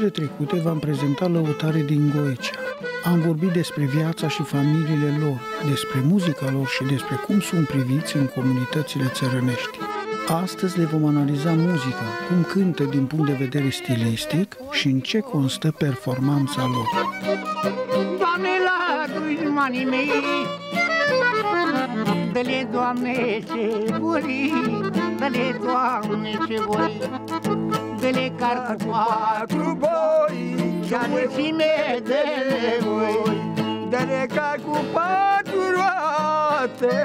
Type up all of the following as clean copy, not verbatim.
Zilele trecute v-am prezentat lăutare din Goicea. Am vorbit despre viața și familiile lor, despre muzica lor și despre cum sunt priviți în comunitățile țărănești. Astăzi le vom analiza muzica, cum cântă din punct de vedere stilistic și în ce constă performanța lor. Doamne, la dușmanii mei, dă-le, Doamne, ce voi, dă-le, Doamne, ce voi, dă-le car cu patru boi, și mulțime de voi, dă-le car cu patru roate,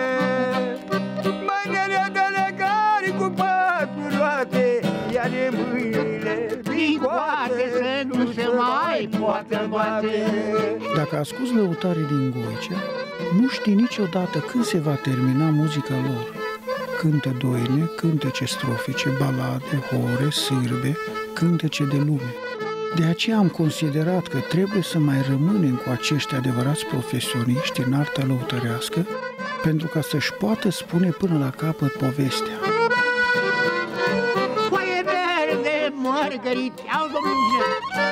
mâinile dă-le car cu patru roate, ia-le mâinile din coate, să nu se mai poată bate. Dacă asculți lăutarii din Goicea, nu știi niciodată când se va termina muzica lor. Cântă doine, cântece strofice, balade, hore, sârbe, cântece de lume. De aceea am considerat că trebuie să mai rămânem cu acești adevărați profesioniști în arta lăutărească pentru ca să-și poată spune până la capăt povestea. Foaie verde, mărgăriți, au Dumnezeu.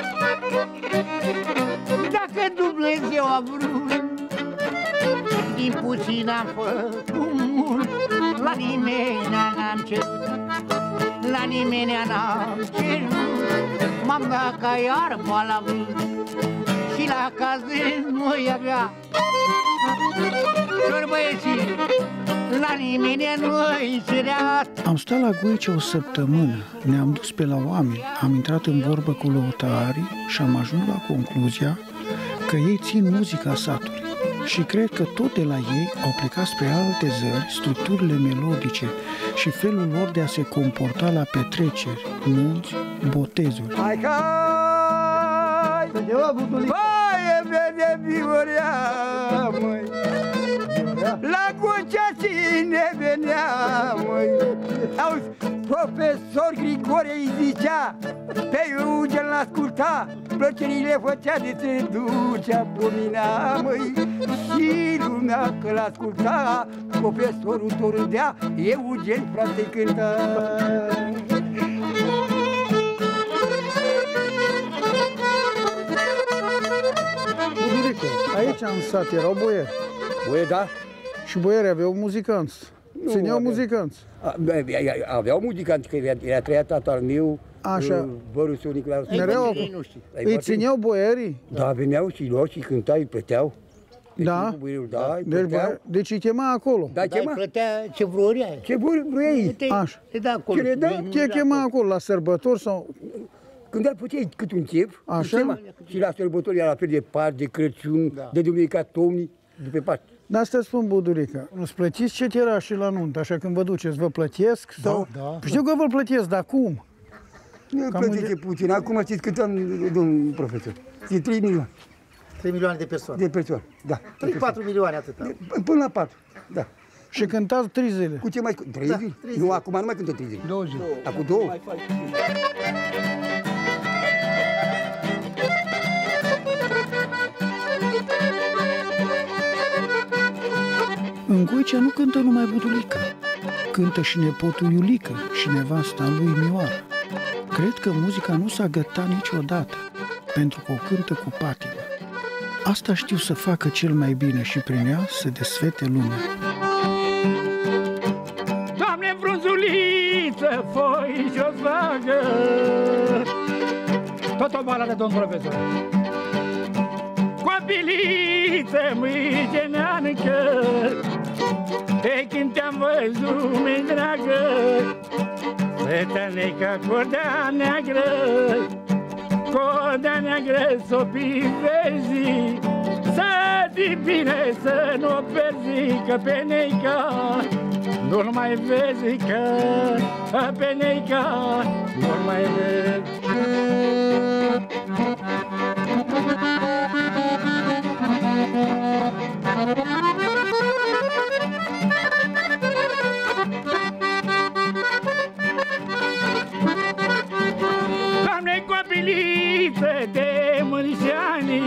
Dacă Dumnezeu a vrut, din puțin am făcut mult, la nimeni n-am cerut, la nimeni n-am cerut. M-am dat ca iarba la vânt și la caz de noi avea. Și băieții, la nimeni nu-i cerea. Am stat la Goicea o săptămână, ne-am dus pe la oameni, am intrat în vorbă cu lăutarii și am ajuns la concluzia că ei țin muzica satului. Și cred că tot de la ei au plecat spre alte zări structurile melodice și felul lor de a se comporta la petreceri, nunți, botezuri. Hai, hai! Hai, vede viurea, măi! La Goicea cine venea, măi? Auzi, profesor Grigore îi zicea, pe Eugen l-asculta, plăcerile făcea de se ducea, pomina, măi. Și lumea că l-asculta, profesorul tot râdea, Eugen, frate, cânta. Budurică, aici în sat erau boieri. Boieri, da? Și boierii aveau muzicanți. Țineau muzicanți. Aveau muzicanți, că era treia tata al meu, Bărusul Nicolae. Mereu îi țineau boierii? Da, veneau și luau și cântau, îi plăteau. Da? Deci îi chema acolo. Da, chema? Plătea ce vroia. Ce vroia ei? Așa. Ce chema acolo, la sărbători sau... Când îl puteai cât un chef, și la sărbători era la fel de Paști, de Crăciun, de Duminica Tomnii, de pe Paști. Dar asta spun, Budurică, nu-ți plătiți ceterașii la nuntă, așa când vă duceți, vă plătesc? Sau... Da. Știu că vă plătesc, dar cum? Nu plătiți puțin, acum știți cât am, domnul profesor? E 3 milioane. 3 milioane de persoane? De persoane, da. 3-4 milioane atâta. Până la 4, da. Și cântați 3 zile? Cu ce mai... 3 zile? Nu, acum nu mai cântă 3 zile. 2 zile. Acum 2. În Goicea nu cântă numai Budulica, cântă și nepotul Iulică și nevasta lui Mioara. Cred că muzica nu s-a gătat niciodată, pentru că o cântă cu patimă. Asta știu să facă cel mai bine și prin ea să desfete lumea. Doamne, frunzuliță, foi și-o zvagă, tot o baladă, domn profesor. Copiliță, mâigeneancă, pe când te-am văzut, mi-i dragă, fetăneca codea neagră, codea neagră s-o pivezi, să-ți bine să nu perzi, că pe neica nu-l mai vezi, că pe neica nu-l mai vezi. Doamne, copiliță de mărișani,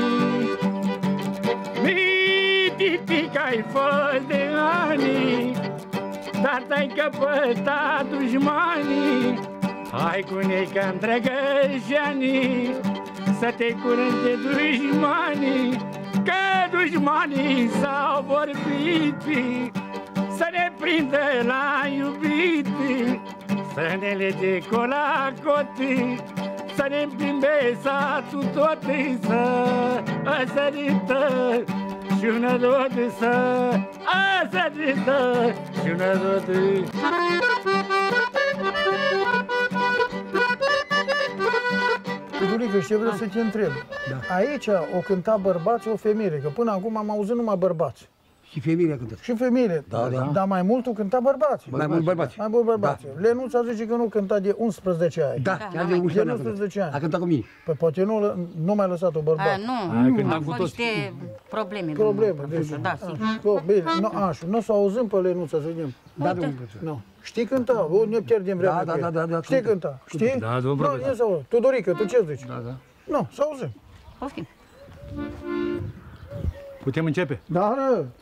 mititica-i fost de ani, dar te-ai căpătat dușmanii, Hai cu neca-n drăgășanii, să te curând de dușmanii, că dușmanii s-au vorbit, să ne prindă la iubit, să ne lege colacotii, să ne împlimbe satul tot, să sărită și una rotă, să sărită și una rotă. Tudurică, și vreau să te întreb. Da. Aici o cânta bărbați, o femeie, că până acum am auzit numai bărbați. Și femeile a cântat. Și femeile, dar mai mult o cânta bărbați. Mai mult bărbați. Mai mult bărbați. Da. Lenuța zice că nu cânta de 11 ani. Da, chiar de 11 ani. A cântat cu mine. Păi poate nu mai lăsat-o bărbat. Nu, au fost niște probleme. Deci, da, sigur. Bine, nu s-o auzim pe Lenuța, să vedem. Da, domnul profesor. Știi cânta? O ne pierdem vremea. Da. Știi cânta? Știi? Da, domnul profesor. Tudorică, tu ce zici? Da. Nu, să auzim. Poftim. Putem începe? Da.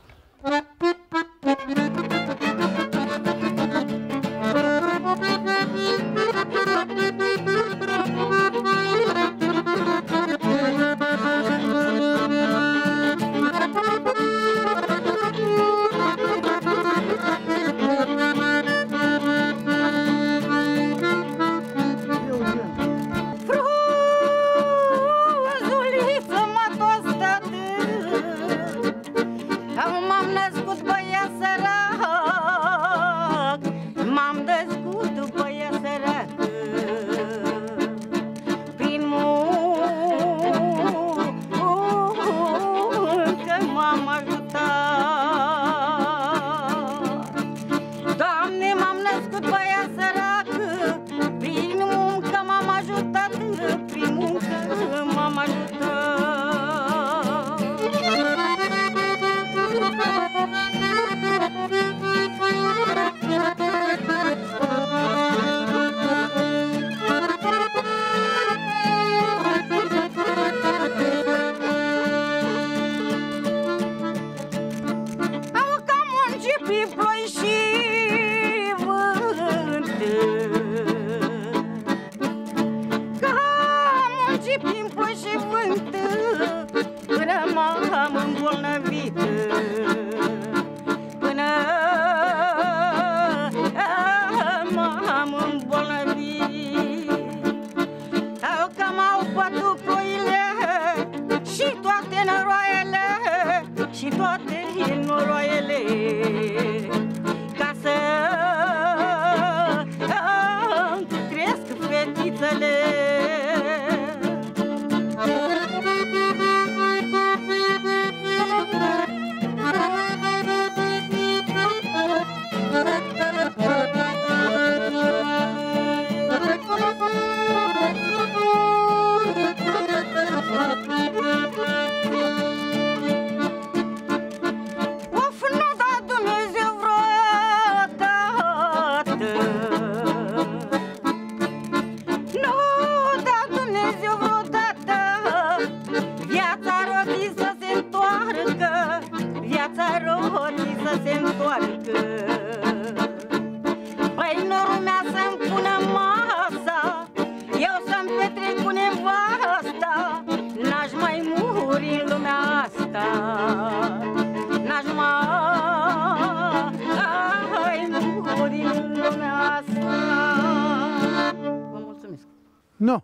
Nu.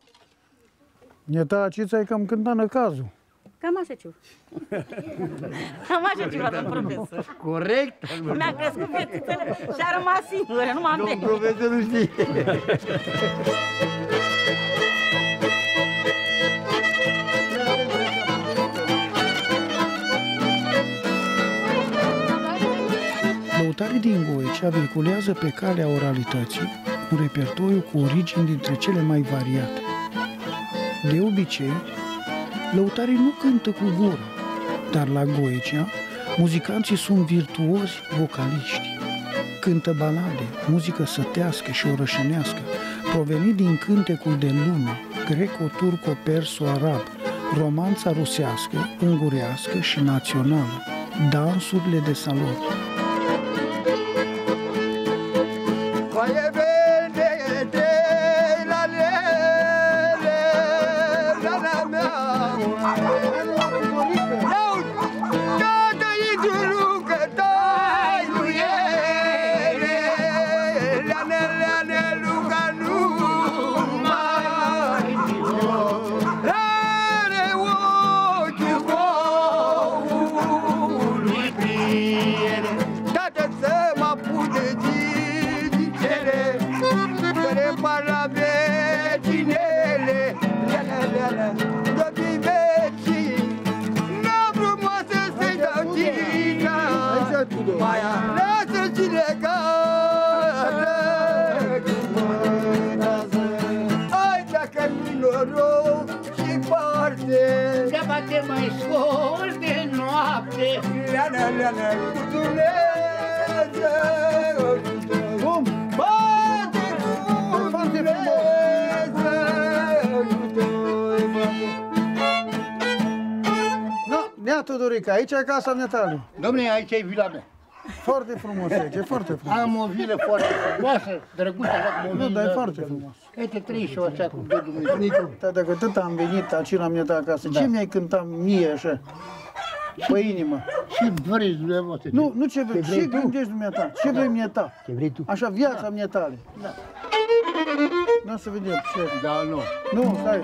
E tacița e cam cânta năcazul. Cam așa ceva. Cam așa ceva, domn profesor. Corect. Mi-a crescut fetițele și a rămas singură, nu m-am Domn profesor nu știe. Lăutarii din Goicea vehiculează pe calea oralității un repertoriu cu origini dintre cele mai variate. De obicei, lăutarii nu cântă cu gură, dar la Goicea, muzicanții sunt virtuozi vocaliști. Cântă balade, muzică sătească și orășenească, provenit din cântecul de lume, greco-turco-perso-arab, romanța rusească, ungurească și națională, dansurile de salon. Coaie verde de cu Dumnezeu. Cum? Bate cu Nea Tudorica, aici e casa Netale. Dom'le, aici e vila mea. Foarte frumos aici, e foarte frumos. Am o vilă foarte frumoasă, drăguță, așa cum o Nu, dar e vilă. foarte frumos. Uite, 38 așa cum dă Dumnezeu. Dar dacă tot am venit aici la mine acasă, ce mi-ai cântat mie așa? Pe inimă. Și vreți dumneavoastră. Nu ce vrei, ce gândești dumneata? Ce vrei mie ta? Ce vrei tu? Așa, viața mie tale. Da. Nu să vedem ce. Da, nu. Nu, stai.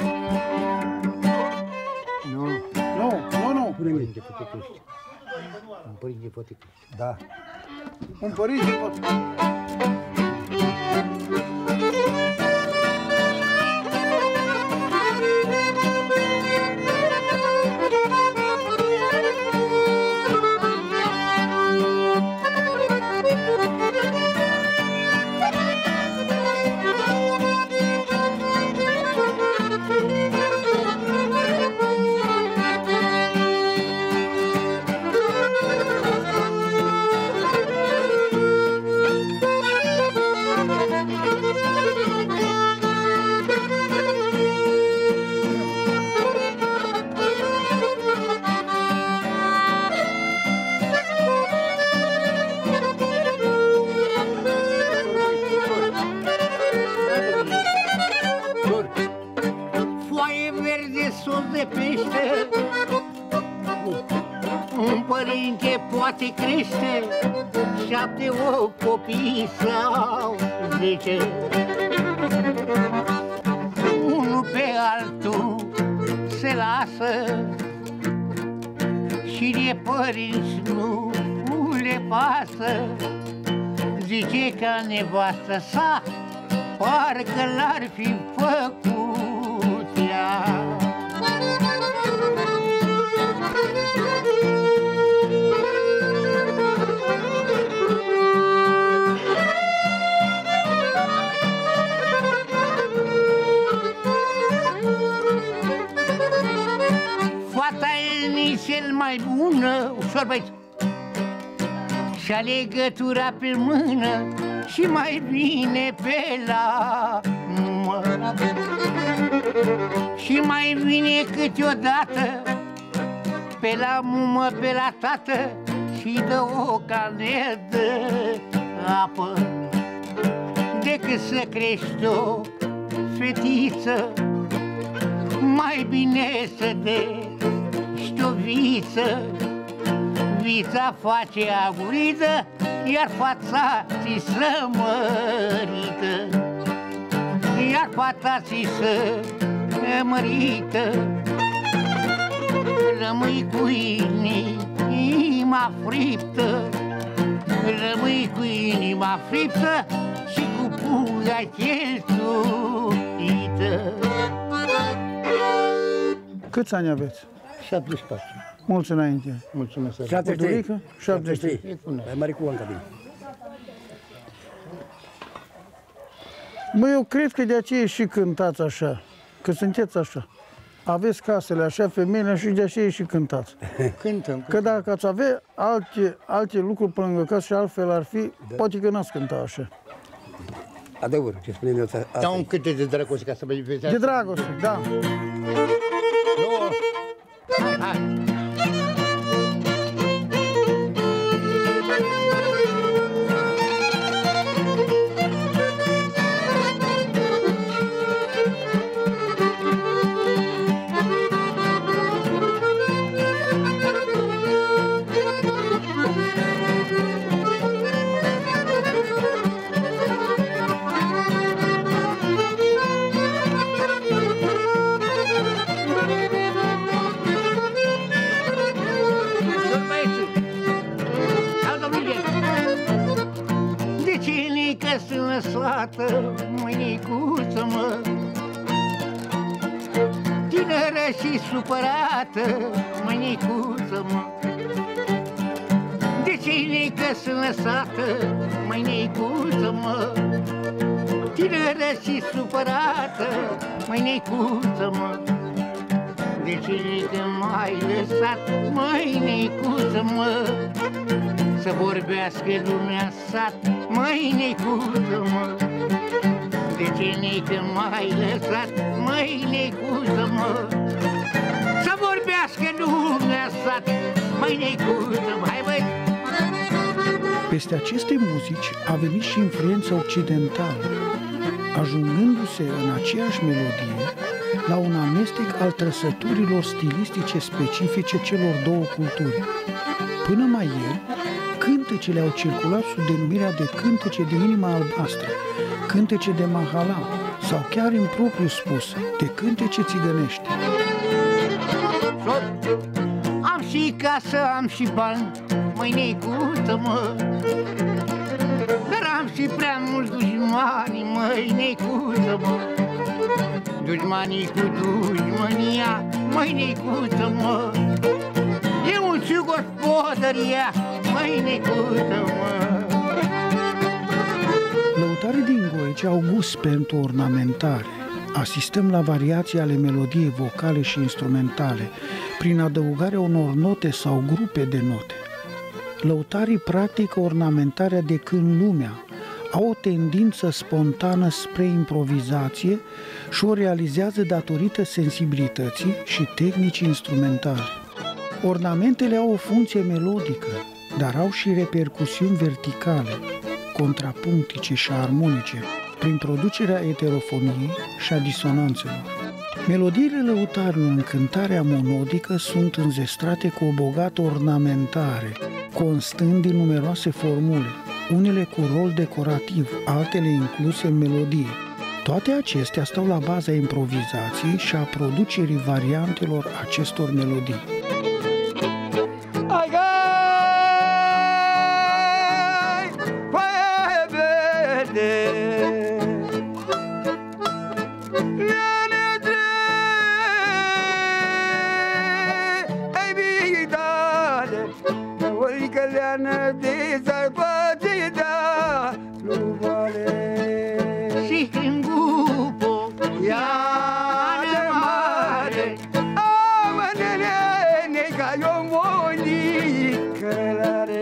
Nu. Nu. Părinte, poate crește. Un părinte poate crește. Da. Un părinte poate. Foaie verde sos de pește, un părinte poate crește 7-8 copii sau 10. Unul pe altul se lasă și de părinți nu le pasă. Zice ca nevastă sa, parcă l-ar fi făcut ea. Fata e nițel mai bună, ușor băieți, și-a legătura pe mână și mai vine pe la mână. Și mai vine câteodată pe la mumă, pe la tată și dă o canea de apă. Decât să crești o fetiță, mai bine să dești o viță. Vița face agurită, iar fața ți se mărită. Iar fața ți se mărită. Rămâi cu inima friptă, rămâi cu inima friptă și cu pula cheltuită. Câți ani aveți? 74. Mulți înainte. Mulțumesc. 73. 73. Mai mare cu Anca bine. Bă, eu cred că de aceea și cântați așa, că sunteți așa. Aveți casele așa, femeile, și de aceea și cântați. Cântăm. Că dacă ați avea alte lucruri pe lângă casă și altfel ar fi, poate că n-ați cânta așa. Adevăr, ce spunem eu asta. Dau un câte de dragoste ca să vă vezi. De dragoste, da. Hai. Lăsată, mâinicuță, mă, tineră și supărată, mâinicuță, mă. De cine că sunt lăsată, mâinicuță, mă, tineră și supărată, mâinicuță, mă. De ce nică m-ai lăsat, măi, Necuță, mă? Să vorbească lumea sat, măi, Necuță, mă? De ce nică m-ai lăsat, măi, Necuță, mă? Să vorbească lumea sat, măi, Necuță, mă? Hai, băi! Peste aceste muzici a venit și influența occidentală, ajungându-se în aceeași melodie la un amestec al trăsăturilor stilistice specifice celor două culturi. Până mai ieri, cântecele au circulat sub denumirea de cântece de inima albastră, cântece de mahala sau chiar în propriu spus, de cântece țigănești. Am și casă, am și bani, măi, Necuță, mă. Dar am și prea mulți dușmani, măi, Necuță, mă. Dușmanii cu dușmânia, măi, Necuță, mă. E un și gospodăria, măi, Necuță, mă. Lăutarii din Goice au gust pentru ornamentare. Asistăm la variații ale melodiei vocale și instrumentale, prin adăugarea unor note sau grupe de note. Lăutarii practică ornamentarea de când lumea, au o tendință spontană spre improvizație și o realizează datorită sensibilității și tehnicii instrumentale. Ornamentele au o funcție melodică, dar au și repercusiuni verticale, contrapunctice și armonice, prin producerea eterofoniei și a disonanțelor. Melodiile lăutarilor în cântarea monodică sunt înzestrate cu o bogată ornamentare, constând din numeroase formule, unele cu rol decorativ, altele incluse în melodie. Toate acestea stau la baza improvizației și a producerii variantelor acestor melodii. Și când gupo ia de mare, amănele nega eu monicălare.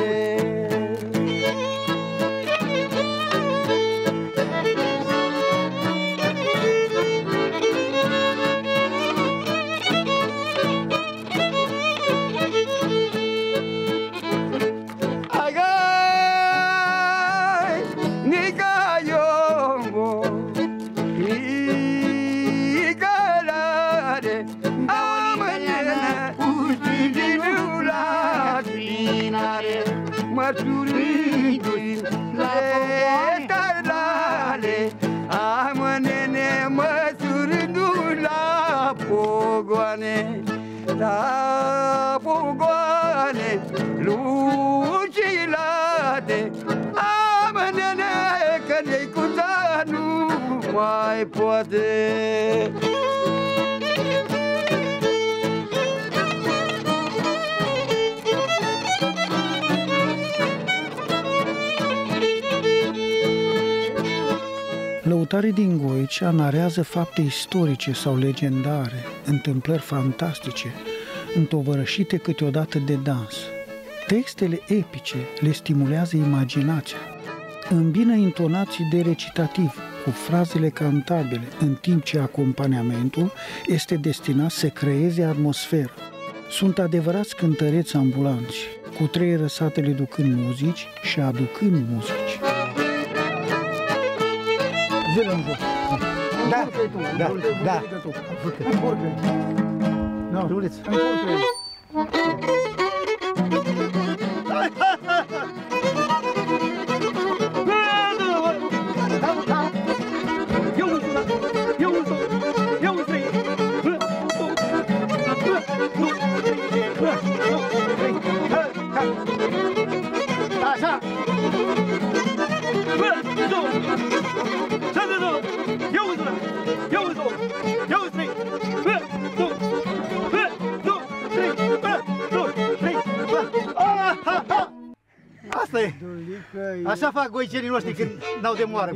Mărturindu-i letălale, amănene măsurindu-i la pogoane, lucilate, amănene că Necuța nu mai poate. Lăutarii din Goicea narează fapte istorice sau legendare, întâmplări fantastice, întovărășite câteodată de dans. Textele epice le stimulează imaginația. Îmbină intonații de recitativ cu frazele cantabile, în timp ce acompaniamentul este destinat să creeze atmosferă. Sunt adevărați cântăreți ambulanți, cu trei răsatele ducând muzici și aducând muzici. Zile în joc. Da, da, da. Încurcă. Nu, Ruliț. încurcă. Așa. Asta e. Așa fac goicenii noștri când n-au de moară.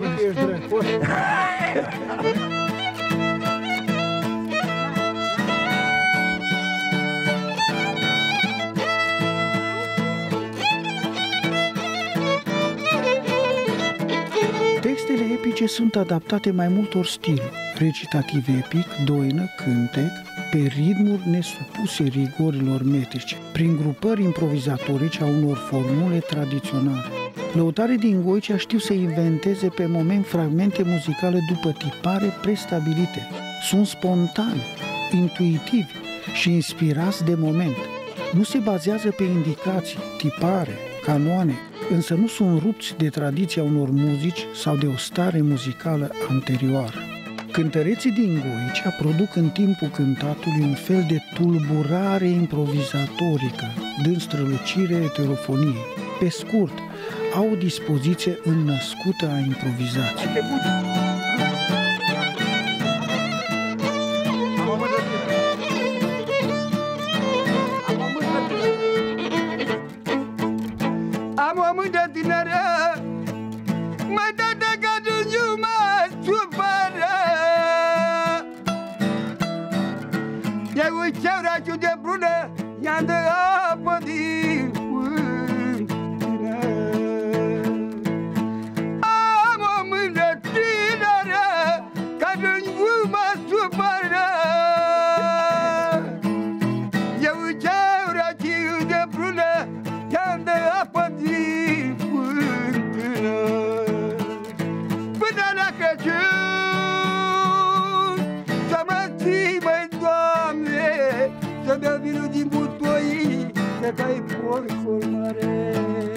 Piesele epice sunt adaptate mai multor stiluri: recitativ epic, doină, cântec, pe ritmuri nesupuse rigorilor metrice, prin grupări improvizatorice a unor formule tradiționale. Lăutarii din Goicea știu să inventeze pe moment fragmente muzicale după tipare prestabilite. Sunt spontani, intuitivi și inspirați de moment. Nu se bazează pe indicații, tipare, canoane, însă nu sunt rupți de tradiția unor muzici sau de o stare muzicală anterioară. Cântăreții din Goicea produc în timpul cântatului un fel de tulburare improvizatorică, dând strălucire eterofoniei. Pe scurt, au o dispoziție înnăscută a improvizației. Am o mândă tineră, mai dă de cadru, nu mă supără. Eu uite-o raciu de brună, i-am de apă din fântână. Am o mândă tineră, cadru, nu mă supără. Eu uite-o raciu de brună, i-am de apă din fântână. Până la Crăciun să mă ții, măi, Doamne, să beau vinul din butoi, să dai porcul mare.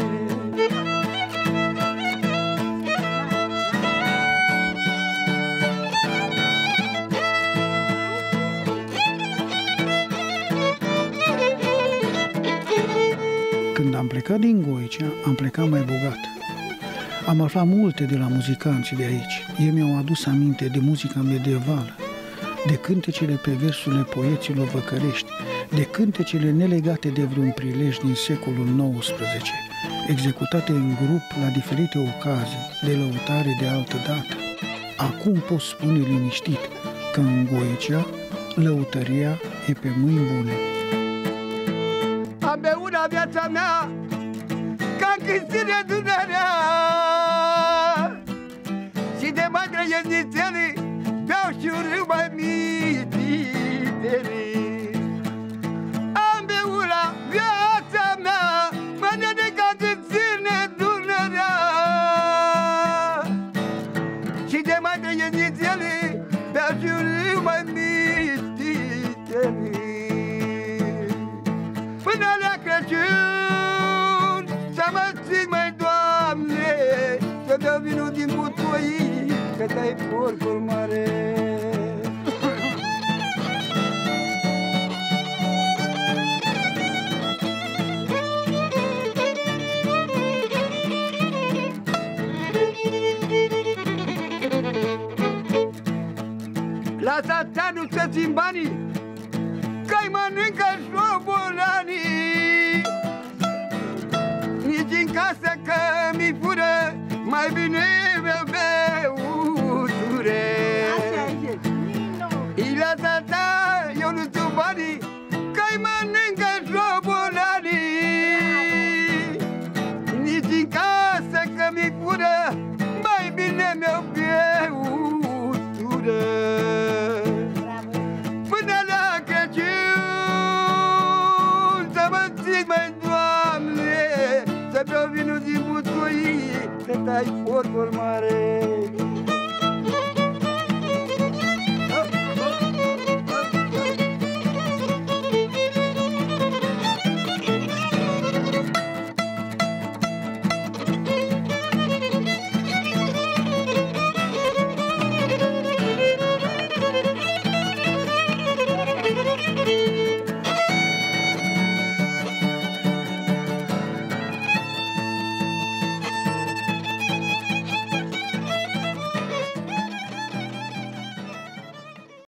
Când am plecat din Goicea, am plecat mai bogat. Am aflat multe de la muzicanții de aici. Ei mi-au adus aminte de muzica medievală, de cântecele pe versurile poeților văcărești, de cântecele nelegate de vreun prilej din secolul XIX, executate în grup la diferite ocazii, de lăutare de altă dată. Acum pot spune liniștit că în Goicea lăutăria e pe mâini bune. Am beut la viața mea ca cântire Dunărea și de mai trăiesc nițelii, beau și un râu mai mititele. Am beut la viața mea, mă nene ca cântire Dunărea și de mai trăiesc nițelii, beau și un râu mai mititele. Până la Crăciun să mă țin, măi, Doamne, să beau vinul din butoi, că dai porcul mare. Lasă-ți anul să țin banii, că-i mănâncă șobolanii. Nici în casă că mi fură, mai bine mi-o beutură. I lasă ta, eu nu știu banii, că-i mănâncă șobolanii. Nici în casă că mi fură, mai bine mi-o beutură. Până la Crăciun să mă țin, măi, Doamne, să beau vinul din butoi, să tai porcul mare.